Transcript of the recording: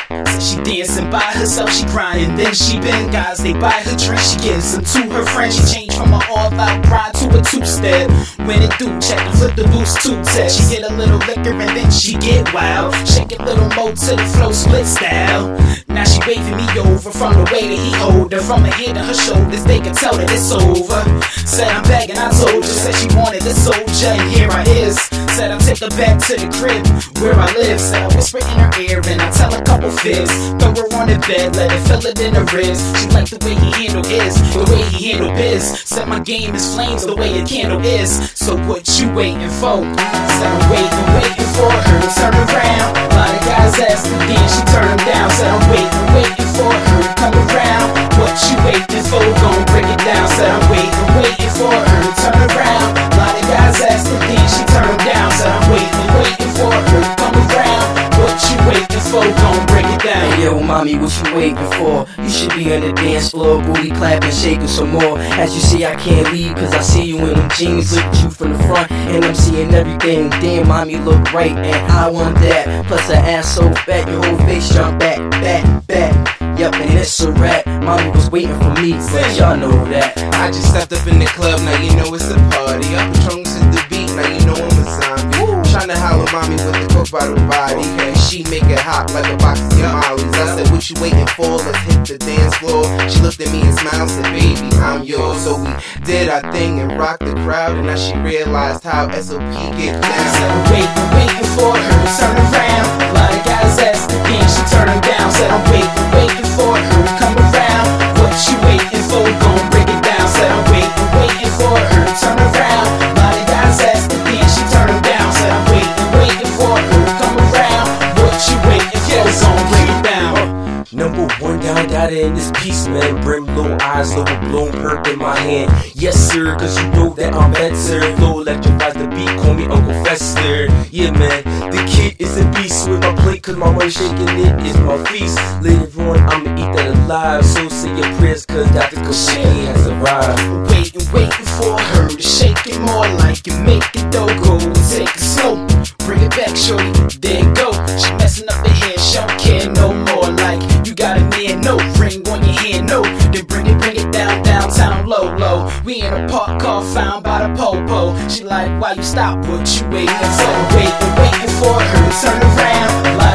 She dancing by herself, she crying, then she bend. Guys, they buy her drink, she gives some to her friend. She changed from an all-out grind to a two-step. When it do, check and flip the boost two-test. She get a little liquor and then she get wild. Shake a little more to the flow split style. Now she waving me over from the way that he hold her. From her head to her shoulders, they can tell that it's over. Said I'm begging, I told you. Said she wanted a soldier, and here I is. Said I'll take her back to the crib where I live. Said I whisper in her ear and I tell a couple fibs. Throw her on the bed, let it fill it in her ribs. She liked the way he handle his, the way he handle biz. Said my game is flames, the way a candle is. So what you waiting for? Said I'm waiting for her to turn around. A lot of guys ask again, she turn them down. Said I'm waiting for her to come around. What you waiting for? Gon' break it down. Said I'm waiting for her to turn around. A lot of guys ask again, she turn them down. Said I'm waiting for her to come around. What you waiting for? Gon' break it down. Hey yo, mommy, what you waiting for? You should be on the dance floor, booty clapping, shaking some more. As you see, I can't leave, cause I see you in them jeans. Look at you from the front, and I'm seeing everything. Damn, mommy, look right, and I want that. Plus her ass so fat, your whole face jump back. Yup, and it's a wrap. Mommy was waiting for me, but y'all know that. I just stepped up in the club, now you know it's a party. Up the trunks to the beat, now you know I'm a zombie. Tryna holler mommy with the coke bottle body. And she make it hot like a box of tamales. I said, what you waiting for? Let's hit the dance floor. She looked at me and smiled, said, baby, I'm yours. So we did our thing and rocked the crowd. And now she realized how SOP get down. Said I'm waiting for her to turn around. A lot of guys ask again, she turn them down. Said I'm waiting for her to come around. What you waiting for? Gon' break it down. Said I'm waiting for her to turn around. A lot of guys ask again, she turn them down. Said I'm waiting for her to come around. What you waiting for? Gon' break it down. Number one down, data in this piece, man. Brim, low eyes, overblown, perk in my hand. Yes, sir, cause you know that I'm better. Flow electrifies the beat, call me Uncle Fester. Yeah, man, the kid is a beast with my plate, cause my money shaking it is my feast. Later on, I'ma eat that alive. So say your prayers, cause Dr. Cocaine has arrived. Waiting for her to shake it more like you make it though. Go and take it slow. Bring it back, shorty. There you go. She messing up the hair, she don't care no more. Like you got a man, no ring on your hand, no. Then bring it downtown, low. We in a park car found by the po-po. She like, why you stop? What you waiting for? Waiting for her to turn around. Like